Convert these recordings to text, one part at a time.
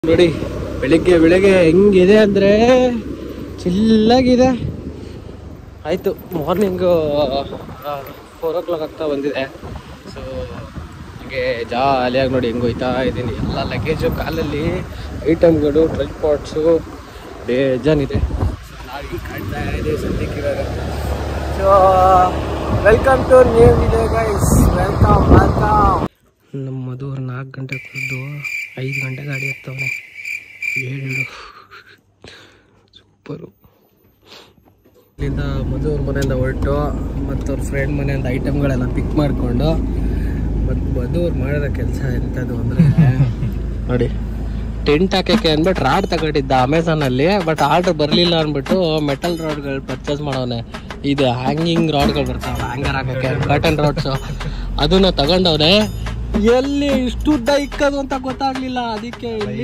ನೋಡಿ ಬೆಳಿಗ್ಗೆ ಹೆಂಗಿದೆ ಅಂದರೆ ಚಿಲ್ಲಾಗಿದೆ. ಆಯಿತು ಮಾರ್ನಿಂಗು 4 o'clock ಆಗ್ತಾ ಬಂದಿದೆ. ಸೊ ಹಾಗೆ ಜಾಲಿಯಾಗಿ ನೋಡಿ ಹೆಂಗೆ ಹೋಯ್ತಾ ಇದ್ದೀನಿ. ಎಲ್ಲ ಲಗೇಜು ಕಾಲಲ್ಲಿ ಐಟಮ್ಗಳು ಟ್ರೈಲ್ ಪಾಟ್ಸು ಬೇಜಾನಿದೆ. ಸೊ ನಾವು ಈಗ ಕಾಣ್ತಾ ಇದ್ದೀವಿ ಸದ್ಯಕ್ಕೆ ಇವಾಗ. So welcome to new video guys, welcome. ನಮ್ಮ ಮಧುವ್ರು 4 ಗಂಟೆಗೆ ಕುದ್ದು 5 ಗಂಟೆ ಗಾಡಿ ಹತ್ತವನೆ. ಏಳು ಸೂಪರು. ಇಲ್ಲಿಂದ ಮಧುವ್ರ ಮನೆಯಿಂದ ಹೊರಟು ಮತ್ತು ಅವ್ರ ಫ್ರೆಂಡ್ ಮನೆಯಿಂದ ಐಟಮ್ಗಳೆಲ್ಲ ಪಿಕ್ ಮಾಡಿಕೊಂಡು ಮತ್ತು ಮಧುವ್ರು ಮಾಡಿರೋ ಕೆಲಸ ಎಂಥದ್ದು ಅಂದರೆ ನೋಡಿ, ಟೆಂಟ್ ಹಾಕೋಕ್ಕೆ ಅಂದ್ಬಿಟ್ಟು ರಾಡ್ ತಗೊಂಡಿದ್ದ ಅಮೆಝಾನಲ್ಲಿ. ಬಟ್ ಆರ್ಡ್ರ್ ಬರಲಿಲ್ಲ ಅಂದ್ಬಿಟ್ಟು ಮೆಟಲ್ ರಾಡ್ಗಳು ಪರ್ಚೇಸ್ ಮಾಡೋನೆ. ಇದು ಹ್ಯಾಂಗಿಂಗ್ ರಾಡ್ಗಳು ಬರ್ತಾವೆ ಹ್ಯಾಂಗರ್ ಹಾಕೋಕ್ಕೆ, ಕರ್ಟನ್ ರಾಡ್ಸು, ಅದನ್ನ ತಗೊಂಡವ್ರೆ. ಎಲ್ಲಿ ಇಷ್ಟು ಉದ್ದ ಇಕ್ಕದು ಅಂತ ಗೊತ್ತಾಗ್ಲಿಲ್ಲ. ಅದಕ್ಕೆ ಇಲ್ಲಿ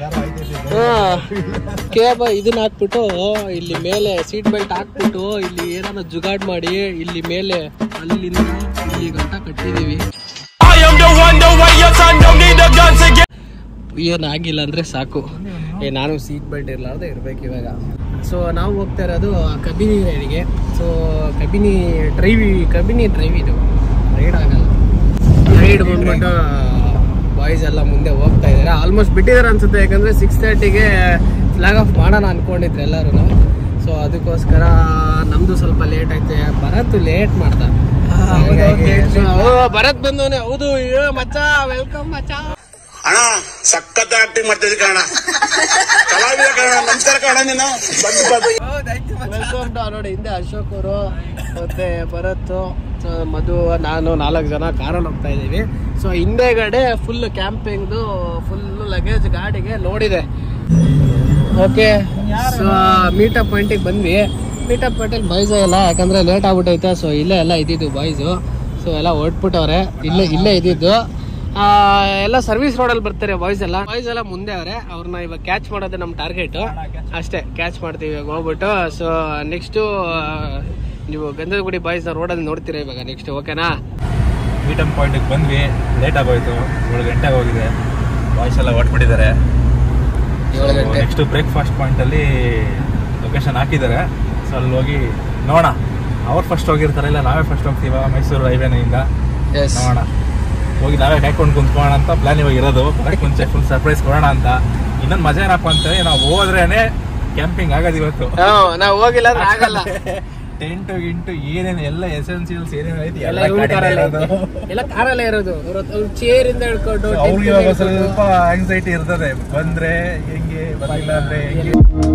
ಇದನ್ನ ಹಾಕ್ಬಿಟ್ಟು ಇಲ್ಲಿ ಮೇಲೆ ಸೀಟ್ ಬೆಲ್ಟ್ ಹಾಕ್ಬಿಟ್ಟು ಇಲ್ಲಿ ಏನಾದ್ರು ಜುಗಾಡ್ ಮಾಡಿ ಇಲ್ಲಿ ಮೇಲೆ ಅಲ್ಲಿಂದ ಇಲ್ಲಿ ಗಂಟ ಕಟ್ಟಿದೀವಿ. ಏನಾಗಿಲ್ಲ ಅಂದ್ರೆ ಸಾಕು. ನಾನು ಸೀಟ್ ಬೆಲ್ಟ್ ಇರ್ಲಾರ್ದೆ ಇರ್ಬೇಕು ಇವಾಗ. ಸೊ ನಾವು ಹೋಗ್ತಾ ಇರೋದು ಕಬಿನಿ ರೈಡಿಗೆ. ಸೊ ಕಬಿನಿ ಡ್ರೈವ್ ಇದು ರೈಡ್ ಆಗಲ್ಲ. ರೈಡ್ ಬಂದ್ಬಿಟ್ಟು ಬಾಯ್ಸ್ ಎಲ್ಲ ಮುಂದೆ ಹೋಗ್ತಾ ಇದ್ದಾರೆ. ಆಲ್ಮೋಸ್ಟ್ ಬಿಟ್ಟಿದ್ದಾರೆ ಅನ್ಸುತ್ತೆ, ಯಾಕಂದ್ರೆ 6:30ಗೆ ಫ್ಲಾಗ್ ಆಫ್ ಮಾಡೋಣ ಅನ್ಕೊಂಡಿದ್ರು ಎಲ್ಲರೂ. ಸೊ ಅದಕ್ಕೋಸ್ಕರ ನಮ್ದು ಸ್ವಲ್ಪ ಲೇಟ್ ಆಯ್ತು. ಭರತ್ ಲೇಟ್ ಮಾಡ್ದ. ಭರತ್ ಬಂದವನೇ. ಹೌದು ಮಚ್ಚ, ವೆಲ್ಕಮ್ ಮಚ್ಚ. ಅಣ್ಣ ಸಖತ್ ಆಕ್ಟಿಂಗ್ ಮಾಡ್ತಿದ್ದೆ ಕಣ, ಕಲಾವಿದ ಕಣ. ನಮಸ್ಕಾರ ಕಣ. ನೀನು ವೆಲ್ಕಮ್. ನೋಡಿ ಹಿಂದೆ ಅಶೋಕ್ ಅವರು ಮತ್ತೆ ಭರತ್, ಮಧು, ನಾನು 4 ಜನ ಕಾರಲ್ಲಿ ಹೋಗ್ತಾ ಇದ್ದೀವಿ. ಸೊ ಹಿಂದೆಗಡೆ ಫುಲ್ ಕ್ಯಾಂಪಿಂಗ್ದು ಫುಲ್ ಲಗೇಜ್ ಗಾಡಿಗೆ ಲೋಡ್ ಇದೆ. ಓಕೆ, ಸೊ ಮೀಟಪ್ ಪಾಯಿಂಟಿಗೆ ಬಂದ್ವಿ. ಮೀಟಪ್ ಪಾಯಿಂಟಲ್ಲಿ ಬಾಯ್ಸ್ ಎಲ್ಲ, ಯಾಕಂದ್ರೆ ಲೇಟ್ ಆಗ್ಬಿಟ್ಟೈತೆ. ಸೊ ಇಲ್ಲೇ ಎಲ್ಲ ಇದ್ದಿದ್ದು ಬಾಯ್ಸು. ಸೊ ಎಲ್ಲ ಹೊರಟ್ಬಿಟ್ಟವ್ರೆ. ಇಲ್ಲೇ ಇದ್ದಿದ್ದು ಎಲ್ಲ ಸರ್ವಿಸ್ ರೋಡಲ್ಲಿ ಬರ್ತಾರೆ ಬಾಯ್ಸ್ ಎಲ್ಲ ಮುಂದೆ ಅವರೇ. ಅವ್ರನ್ನ ಇವಾಗ ಕ್ಯಾಚ್ ಮಾಡೋದೇ ನಮ್ಮ ಟಾರ್ಗೆಟ್. ಅಷ್ಟೇ, ಕ್ಯಾಚ್ ಮಾಡ್ತೀವಿ ಇವಾಗ ಹೋಗ್ಬಿಟ್ಟು. ಸೊ ನೆಕ್ಸ್ಟು ನೀವು ಗಂಧದಗುಡಿ ಬಾಯ್ಸ್ ರೋಡಲ್ಲಿ ನೋಡ್ತೀರಾ ಇವಾಗ ನೆಕ್ಸ್ಟ್. ಓಕೆನಾ? ಮೀಟಪ್ ಪಾಯಿಂಟಿಗೆ ಬಂದ್ವಿ, ಲೇಟ್ ಆಗೋಯ್ತು. 7 ಗಂಟೆಗೆ ಹೋಗಿದೆ. ಬಾಯ್ಸ್ ಎಲ್ಲ ಹೊರಟ್ಬಿಟ್ಟಿದ್ದಾರೆ. 7 ಗಂಟೆ. ನೆಕ್ಸ್ಟ್ ಬ್ರೇಕ್ಫಾಸ್ಟ್ ಪಾಯಿಂಟಲ್ಲಿ ಲೊಕೇಶನ್ ಹಾಕಿದ್ದಾರೆ. ಸೊ ಅಲ್ಲಿ ಹೋಗಿ ನೋಡೋಣ. ಅವ್ರು ಫಸ್ಟ್ ಹೋಗಿರ್ತಾರೆ, ಇಲ್ಲ ನಾವೇ ಫಸ್ಟ್ ಹೋಗ್ತೀವ ಮೈಸೂರು ಹೈವೇನಿಂದ. ನೋಡೋಣ, ಹೋಗಿ ನಾವೇ ಕಾಯ್ಕೊಂಡು ಕುಂತ್ಕೊಳ್ಳೋಣ ಅಂತ ಪ್ಲಾನ್ ಇವಾಗ ಇರೋದು. ಬರಕ್ಕೆ ಮುಂಚೆ ಫುಲ್ ಸರ್ಪ್ರೈಸ್ ಕೊಡೋಣ ಅಂತ. ಇನ್ನೊಂದು ಮಜಾ ಏನಪ್ಪ ಅಂತಂದ್ರೆ, ನಾವು ಹೋದ್ರೇನೆ ಕ್ಯಾಂಪಿಂಗ್ ಆಗೋದು ಇವತ್ತು. ನಾವು ಹೋಗಿಲ್ಲ ಆಗಲ್ಲ. ಟೆಂಟು ಗಿಂಟು ಏನೇನು ಎಲ್ಲ ಎಸೆನ್ಸಿಯಲ್ಸ್ ಏನೇನು ಐತಿ ಎಲ್ಲ ಕಾರಲ್ಲೇ ಇರೋದು. ಚೇರ್ ಇಂದ ಹಿಡ್ಕೊಂಡು ಅವ್ರಿಗೆ ಇವಾಗ ಸ್ವಲ್ಪ ಆಂಗ್ಸೈಟಿ ಇರ್ತದೆ. ಬಂದ್ರೆ ಹೆಂಗೆ, ಬರಲಿಲ್ಲ ಅಂದ್ರೆ ಹೆಂಗೆ.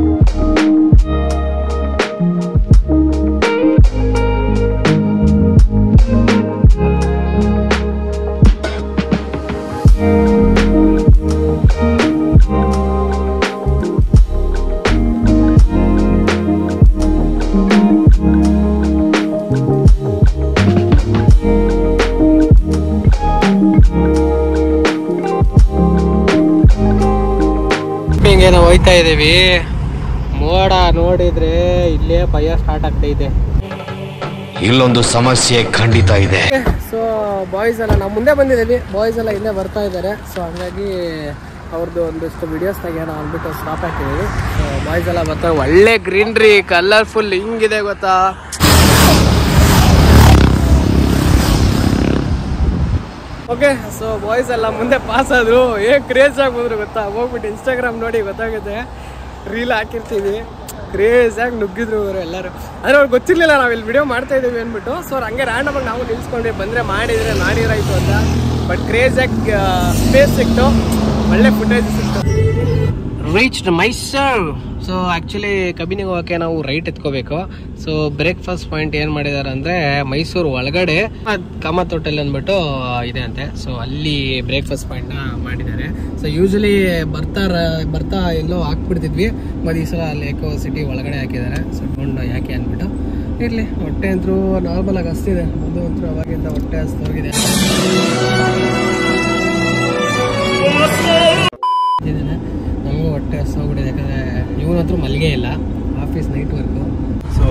ನಾವು ಹೋಯ್ತಾ ಇದೀವಿ. ಮೋಡ ನೋಡಿದ್ರೆ ಇಲ್ಲೇ ಭಯ ಸ್ಟಾರ್ಟ್ ಆಗ್ತಾ ಇದೆ. ಇಲ್ಲೊಂದು ಸಮಸ್ಯೆ ಖಂಡಿತ ಇದೆ. ಸೊ ಬಾಯ್ಸ್ ಎಲ್ಲ ನಾವು ಮುಂದೆ ಬಂದಿದ್ದೀವಿ, ಬಾಯ್ಸ್ ಎಲ್ಲ ಹಿಂದೆ ಬರ್ತಾ ಇದ್ದಾರೆ. ಸೊ ಹಂಗಾಗಿ ಅವ್ರದ್ದು ಒಂದಿಷ್ಟು ವಿಡಿಯೋಸ್ ತೆಗೆಯೋಣ ಅಂದ್ಬಿಟ್ಟು ಸ್ಟಾಪ್ ಹಾಕಿದ್ದೀವಿ. ಸೊ ಬಾಯ್ಸ್ ಎಲ್ಲ ಬರ್ತಾರೆ. ಒಳ್ಳೆ ಗ್ರೀನ್ರಿ, ಕಲರ್ಫುಲ್ ಹಿಂಗಿದೆ ಗೊತ್ತಾ. ಓಕೆ, ಸೊ ಬಾಯ್ಸ್ ಎಲ್ಲ ಮುಂದೆ ಪಾಸ್ ಆದ್ರು. ಕ್ರೇಜ್ ಆಗಿ ಬಂದ್ರು ಗೊತ್ತಾ. ಹೋಗ್ಬಿಟ್ಟು ಇನ್ಸ್ಟಾಗ್ರಾಮ್ ನೋಡಿ ಗೊತ್ತಾಗುತ್ತೆ, ರೀಲ್ ಹಾಕಿರ್ತೀವಿ. ಕ್ರೇಜ್ ಆಗಿ ನುಗ್ಗಿದ್ರು ಅವರು ಎಲ್ಲರೂ. ಆದರೆ ಅವ್ರಿಗೆ ಗೊತ್ತಿರಲಿಲ್ಲ ನಾವು ಇಲ್ಲಿ ವಿಡಿಯೋ ಮಾಡ್ತಾ ಇದ್ದೀವಿ ಅಂದ್ಬಿಟ್ಟು. ಸೊ ಅವ್ರು ಹಂಗೆ ರ್ಯಾಂಡಮ್ ಆಗಿ ನಾವು ನಿಲ್ಸ್ಕೊಂಡ್ವಿ, ಬಂದರೆ ಮಾಡಿರಾಯ್ತು ಅಂತ. ಬಟ್ ಕ್ರೇಜ್ ಆಗಿ ಸ್ಪೇಸ್ ಸಿಕ್ತು, ಒಳ್ಳೆ ಫುಟೇಜ್ ಸಿಕ್ತು. ರೀಚ್ಡ್ ಮೈಸೂರು. ಸೊ ಆ್ಯಕ್ಚುಲಿ ಕಬಿನಿಗೆ ಹೋಗೋಕ್ಕೆ ನಾವು ರೈಟ್ ಎತ್ಕೋಬೇಕು. ಸೊ ಬ್ರೇಕ್ಫಾಸ್ಟ್ ಪಾಯಿಂಟ್ ಏನು ಮಾಡಿದ್ದಾರೆ ಅಂದರೆ, ಮೈಸೂರು ಒಳಗಡೆ ಕಾಮತ್ ಹೋಟೆಲ್ ಅಂದ್ಬಿಟ್ಟು ಇದೆ ಅಂತೆ. ಸೊ ಅಲ್ಲಿ ಬ್ರೇಕ್ಫಾಸ್ಟ್ ಪಾಯಿಂಟ್ನ ಮಾಡಿದ್ದಾರೆ. ಸೊ ಯೂಶಲಿ ಬರ್ತಾ ಎಲ್ಲೋ ಹಾಕ್ಬಿಡ್ತಿದ್ವಿ, ಮತ್ತು ಈ ಸಲ ಅಲ್ಲಿ ಎಕೋ ಸಿಟಿ ಒಳಗಡೆ ಹಾಕಿದ್ದಾರೆ. ಸೊ ಕೊಂಡು ಯಾಕೆ ಅಂದ್ಬಿಟ್ಟು ಇರಲಿ. ಹೊಟ್ಟೆ ಅಂತೂ ನಾರ್ಮಲಾಗಿ ಹಸ್ತಿದೆ. ಒಂದು ಅಂತೂ ಅವಾಗಿಂದ ಹೊಟ್ಟೆ ಹಸ್ದೋಗಿದೆ. ನಮಗೂ ಹೊಟ್ಟೆ ಹಸ್ದೋಗ್ಬಿಟ್ಟಿದೆ, ಯಾಕಂದರೆ ಇವನ ಹತ್ರ ಮಲ್ಲಿಗೆ ಇಲ್ಲ, ಆಫೀಸ್ ನೈಟ್ ವರ್ಕು. ಸೊ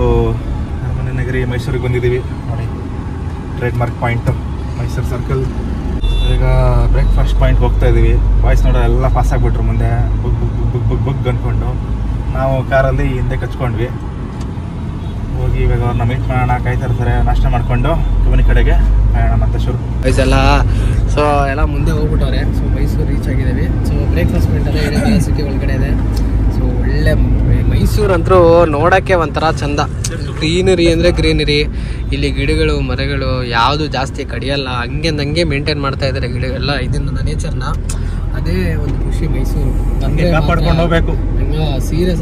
ಅರಮನೆ ನಗರಿ ಮೈಸೂರಿಗೆ ಬಂದಿದ್ದೀವಿ ನೋಡಿ. Trademark point Mysuru circle. ಈಗ ಬ್ರೇಕ್ಫಾಸ್ಟ್ ಪಾಯಿಂಟ್ ಹೋಗ್ತಾ ಇದೀವಿ. ಬಾಯ್ಸ್ ನೋಡೋ ಎಲ್ಲ ಪಾಸ್ ಆಗಿಬಿಟ್ರು ಮುಂದೆ ಬುಗ್ ಬುಗ್ ಬುಗ್ ಬುಗ್ ಬುಗ್ ಅಂದ್ಕೊಂಡು. ನಾವು ಕಾರಲ್ಲಿ ಹಿಂದೆ ಕಚ್ಕೊಂಡ್ವಿ. ಹೋಗಿ ಇವಾಗ ಅವ್ರನ್ನ ಮೀಟ್ ಮಾಡೋಣ, ಕಾಯ್ತಾ ಇರ್ತಾರೆ. ನಾಷ್ಟ ಮಾಡಿಕೊಂಡು ಕಬಿನಿ ಕಡೆಗೆ ಪ್ರಯಾಣ ಮತ್ತೆ ಶುರು. ಎಲ್ಲ ಸೊ ಎಲ್ಲ ಮುಂದೆ ಹೋಗ್ಬಿಟ್ಟವ್ರೆ. ಸೊ ಮೈಸೂರು ರೀಚ್ ಆಗಿದ್ದೀವಿ. ಸೊ ಬ್ರೇಕ್ಫಾಸ್ಟ್ ಪಾಯಿಂಟ್ ಅದೇ ಏನೇ ಸಿಟಿ ಒಳಗಡೆ ಇದೆ. ಸೊ ಒಳ್ಳೆ ಮೈಸೂರು ಅಂತೂ ನೋಡೋಕ್ಕೆ ಒಂಥರ ಚಂದ. ಗ್ರೀನರಿ ಅಂದರೆ ಗ್ರೀನರಿ. ಇಲ್ಲಿ ಗಿಡಗಳು ಮರಗಳು ಯಾವುದು ಜಾಸ್ತಿ ಕಡಿಯಲ್ಲ, ಹಂಗೆ ಮೇಂಟೈನ್ ಮಾಡ್ತಾ ಇದ್ದಾರೆ ಗಿಡಗಳೆಲ್ಲ. ಇದನ್ನ ನೇಚರ್ನ, ಅದೇ ಒಂದು ಖುಷಿ ಮೈಸೂರು ಅಂದ್ರೆ. ಕಾಪಾಡ್ಕೊಂಡು ಹೋಗ್ಬೇಕು. ಸೀರಿಯಸ್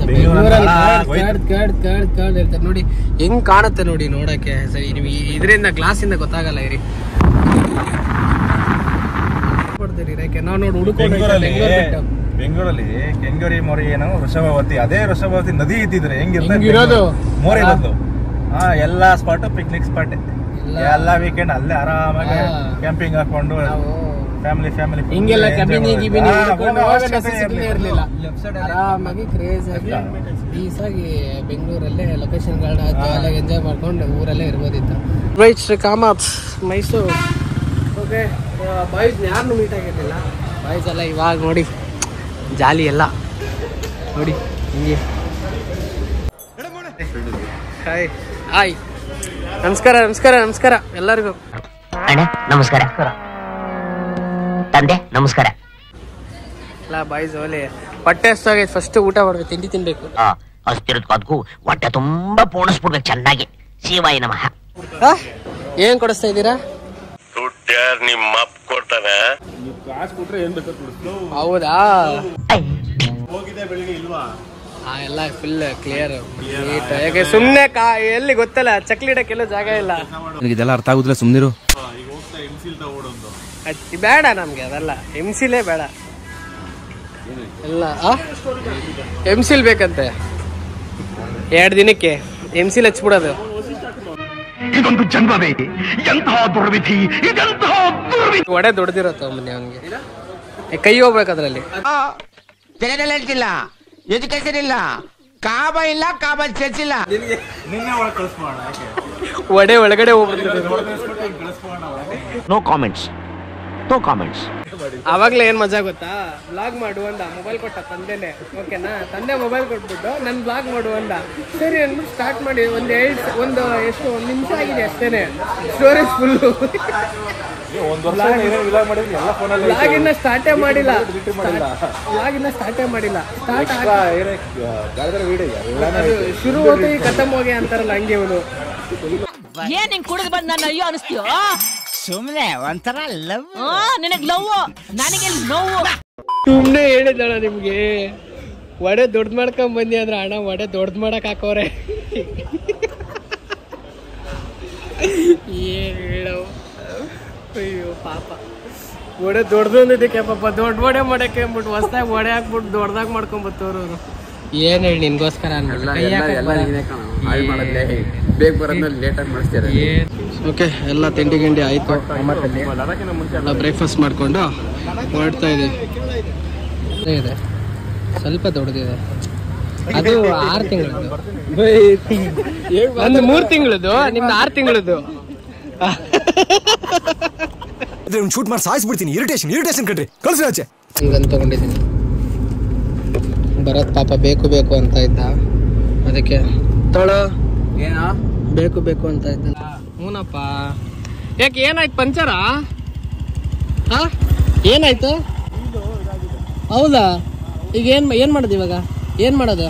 ಹೇಳ್ತಾರೆ ನೋಡಿ, ಹೆಂಗ್ ಕಾಣುತ್ತೆ ನೋಡಿ ನೋಡಕ್ಕೆ. ಸರಿ, ನೀವು ಇದರಿಂದ ಗ್ಲಾಸಿಂದ ಗೊತ್ತಾಗಲ್ಲ. ಇರಿ ನಾವು ನೋಡಿ ಹುಡುಕೊಂಡು ಬೆಂಗಳೂರಲ್ಲಿ ಕೆಂಗೇರಿ ಮೊರೆ ಏನೋ ವೃಷಭಾವತಿ, ಅದೇ ವೃಷಭಾವತಿ ನದಿ ಇದ್ದಿದ್ರೆ ಹೆಂಗಿರೋದು ಮೋರೆ ಇರೋದು. ಎಲ್ಲಾ ಸ್ಪಾಟ್ ಪಿಕ್ನಿಕ್ ಸ್ಪಾಟ್. ಎಲ್ಲಾ ವೀಕೆಂಡ್ ಅಲ್ಲೇ ಆರಾಮಾಗಿ ಕ್ಯಾಂಪಿಂಗ್ ಹಾಕೊಂಡು ಫ್ಯಾಮಿಲಿ ಹಿಂಗೆಲ್ಲ ಇರ್ಲಿಲ್ಲ. ಆರಾಮಾಗಿ ಕ್ರೇಜ್ ಆಗಿ ಪೀಸಾಗಿ ಬೆಂಗಳೂರಲ್ಲೇ ಲೊಕೇಶನ್ಗಳನ್ನ ಜಾಲಿಯಾಗಿ ಎಂಜಾಯ್ ಮಾಡ್ಕೊಂಡು ಊರಲ್ಲೇ ಇರ್ಬೋದಿತ್ತು. ರೈಟ್ ಶ್ರೀಕಾಮ ಮೈಸೂರು. ಓಕೆ, ಬಾಯ್ಸ್ ಯಾರನ್ನೂ ಮೀಟ್ ಆಗಿರ್ಲಿಲ್ಲ. ಬಾಯ್ಸ್ ಎಲ್ಲ ಇವಾಗ ನೋಡಿ ಜಾಲಿ ಎಲ್ಲ ನೋಡಿ ಹಿಂಗೆ. ಹಾಯ್ ಹಾಯ್, ನಮಸ್ಕಾರ ನಮಸ್ಕಾರ ನಮಸ್ಕಾರ ಎಲ್ಲರಿಗೂ. ಅಣ್ಣ ನಮಸ್ಕಾರ, ತಂದೆ ನಮಸ್ಕಾರ. ಎಲ್ಲ ಬಾಯ್ಸ್ ಓಲಿ ಹೊಟ್ಟೆ ಎಷ್ಟಾಗೈತೆ, ಫಸ್ಟ್ ಊಟ ಮಾಡ್ಬೇಕು, ತಿಂಡಿ ತಿನ್ಬೇಕು. ಅಷ್ಟಿರೋದಕ್ಕೂ ಹೊಟ್ಟೆ ತುಂಬಾ ಪೋಣಿಸ್ಬಿಡ್ಬೇಕು ಚೆನ್ನಾಗಿ. ಶಿವಾಯ ನಮಃ. ಏನ್ ಕೊಡಿಸ್ತಾ ಇದ್ದೀರಾ? ನಿಮ್ಮ ಅಪ್ಪ ಕೊಡ್ತಾನೆ. ಹೌದಾ? ಹೋಗಿದೆ ಬೆಳಿಗ್ಗೆ ಇಲ್ವಾ? ಎಲ್ಲ ಫುಲ್ ಕ್ಲಿಯರ್. ಯಾಕೆ ಸುಮ್ನೆ ಎಲ್ಲಿ ಗೊತ್ತಲ್ಲ, ಚಕ್ಲಿ ಇಡಕ್ಕೆಲ್ಲ ಜಾಗ ಇಲ್ಲ. ಇದೆಲ್ಲ ಅರ್ಥ ಆಗುದಿಲ್ಲ, ಸುಮ್ನಿರು. ಬೇಡ ನಮ್ಗೆ ಅದೆಲ್ಲ, ಎಂಸಿಲೇ ಬೇಡ ಎಲ್ಲ. ಎಂಸಿಲ್ ಬೇಕಂತೆ 2 ದಿನಕ್ಕೆ. ಎಂಸಿಲ್ ಹಚ್ಬಿಡೋದು. ಇದೊಂದು ಜನ್ಮವೇ, ಎಂತಹ ದುರ್ವಿಧಿ, ಇದೆಂತಹ ದುರ್ವಿಧಿ. ಒಡೆ ದೊಡ್ಡದಿರತ್ತ ಮೊನ್ನೆ ಅವನಿಗೆ, ಕೈ ಹೋಗ್ಬೇಕು ಅದ್ರಲ್ಲಿ. ಇಲ್ಲ, ಎಜುಕೇಶನ್ ಇಲ್ಲ, ಕಾಬ ಇಲ್ಲ, ಕಾಬ ಚರ್ಚ್ ಇಲ್ಲ. ಒಡೆ ಒಳಗಡೆ ಹೋಗ್ಬಿಡ್ತಾರೆ. No comments, no comments. ಅವಾಗ್ಲೇ ಏನ್ ಮಜಾ ಗೊತ್ತಾ? ಬ್ಲಾಗ್ ಮಾಡು ಅಂದ, ಮೊಬೈಲ್ ಕೊಟ್ಟ ತಂದೆನೆ. ಓಕೆನಾ, ತಂದೆ ಮೊಬೈಲ್ ಕೊಟ್ಬಿಟ್ಟು ನನ್ ಬ್ಲಾಗ್ ಮಾಡು ಅಂದ. ಸರಿ ಅಂದ್ಬಿಟ್ಟು ಸ್ಟಾರ್ಟ್ ಮಾಡಿ ಒಂದು ಎಷ್ಟು 1 ನಿಮಿಷ ಆಗಿದೆ ಅಷ್ಟೇನೆ. Storage full. ಬ್ಲಾಗಿನ್ನ ಸ್ಟಾರ್ಟೇ ಮಾಡಿಲ್ಲ. ಶುರು ಹೋಗಿ ಖತಮ್ ಹೋಗಿ ಅಂತಾರಲ್ಲ, ಹಂಗೆ ಇವನು. ಏನ್ ಹಿಂಗ್ ಕುಡಿದು ಬಂದ್ ನನ್ನ ಅಯ್ಯೋ ಅನಿಸ್ತೀಯೋ? ಸುಮ್ನೆ ಒಂಥರ ಲವ್. ನಿನಗ್ ಲವ್, ನನಗೆ ನೋವು. ಸುಮ್ನೆ ಹೇಳಿದಳ ನಿಮ್ಗೆ. ವಡೆ ದೊಡ್ಡ ಮಾಡ್ಕೊಂಡ್ ಬಂದಿ ಅಂದ್ರೆ ಅಣ್ಣ ವಡೆ ದೊಡ್ಡ ಮಾಡಕ್ ಹಾಕೋರೆ. ಏನ್ ಹೇಳವ್, ಅಯ್ಯೋ ಪಾಪ. ವಡೆ ದೊಡ್ಡದೊಂದಿದ್ದಕ್ಕೆ ಪಾಪ ದೊಡ್ಡ ವಡೆ ಮಾಡಕ್ಕೆ ಅಂದ್ಬಿಟ್ಟು ಹೊಸದಾಗಿ ವಡೆ ಹಾಕ್ಬಿಟ್ಟು ದೊಡ್ಡದಾಗಿ ಮಾಡ್ಕೊಂಬತ್ತವ್ರು ಅವರು. ಏನ್ ಹೇಳಿ ನಿನ್ಗೋಸ್ಕರ ಓಕೆ, ಎಲ್ಲ ತಿಂಡಿ ಗಿಂಡಿ ಆಯ್ತು. ಬ್ರೇಕ್ಫಾಸ್ಟ್ ಮಾಡ್ಕೊಂಡು ಹೊರಡ್ತಾ ಇದೀವಿ. ಇದೆ ಸ್ವಲ್ಪ ದೊಡ್ಡದಿದೆ. ಅದು 6 ತಿಂಗಳದ್ದು, ಒಂದು 3 ತಿಂಗಳದ್ದು, ನಿಮ್ದು 6 ತಿಂಗಳದ್ದು. ಶೂಟ್ ಮಾಡಿ ಸಾಯಿಸ್ಬಿಡ್ತೀನಿ. ಇರಿಟೇಷನ್ ಕಣ್ರಿ, ಕಳ್ಸಿ ಆಚೆ. ಹಂಗಂತ ತಗೊಂಡಿದ್ದೀನಿ. ಭರತ್ ಪಾಪ ಬೇಕು ಅಂತ ಇದ್ದ, ಅದಕ್ಕೆ ತೊಳೋ ಏನೋ ಬೇಕು ಅಂತ ಇದ್ದ. ಹೂನಪ್ಪ. ಯಾಕೆ ಏನಾಯ್ತು? ಪಂಚರಾ? ಏನಾಯ್ತು? ಹೌದಾ? ಈಗ ಏನ್ ಮಾಡೋದು ಇವಾಗ? ಏನ್ ಮಾಡೋದು?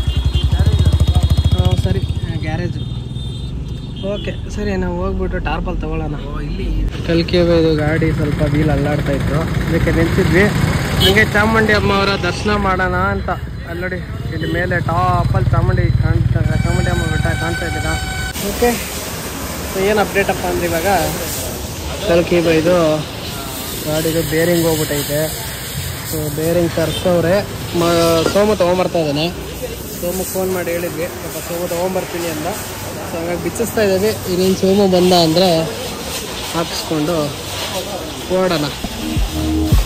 ಸರಿ, ಗ್ಯಾರೇಜ್. ಓಕೆ ಸರಿ, ನಾವು ಹೋಗ್ಬಿಟ್ಟು ಟಾರ್ಪಲ್ ತಗೊಳ್ಳೋಣ. ಕಲ್ಕೆ ಇದು ಗಾಡಿ ಸ್ವಲ್ಪ ವೀಲ್ ಅಲ್ಲಾಡ್ತಾ ಇತ್ತು, ಅದಕ್ಕೆ ನಿಲ್ಸಿದ್ವಿ. ಹಂಗೆ ಚಾಮುಂಡಿ ಅಮ್ಮ ಅವರ ದರ್ಶನ ಮಾಡೋಣ ಅಂತ. ಅಲ್ಲಡಿ ಇಲ್ಲಿ ಮೇಲೆ ಟಾಪಲ್ಲಿ ಚಾಮುಂಡಿ ಅಮ್ಮ ಬೆಟ್ಟ ಕಾಣ್ತಾ ಇದ್ದೀರಾ? ಓಕೆ, ಏನು ಅಪ್ಡೇಟ್ ಅಪ್ಪ ಅಂದ್ರೆ ಇವಾಗ ಕಲ್ಕೆ ಇದು ಗಾಡಿದು ಬೇರಿಂಗ್ ಹೋಗ್ಬಿಟ್ಟೈತೆ. ಸೊ ಬೇರಿಂಗ್ ತರಿಸೋರೆ. ಸೋಮು ತೊಗೊಂಬರ್ತಾ ಇದ್ದಾನೆ. ಸೋಮಕ್ಕೆ ಫೋನ್ ಮಾಡಿ ಹೇಳಿದ್ವಿ, ಸ್ವಲ್ಪ ಸೋಮು ತೊಗೊಂಬರ್ತೀನಿ ಅಂತ. ಸೊ ಹಂಗಾಗಿ ಬಿಚ್ಚಿಸ್ತಾ ಇದ್ದೀವಿ. ಇನ್ನೇನು ಸೋಮು ಬಂದ ಅಂದರೆ ಹಾಕಿಸ್ಕೊಂಡು ಓಡೋಣ.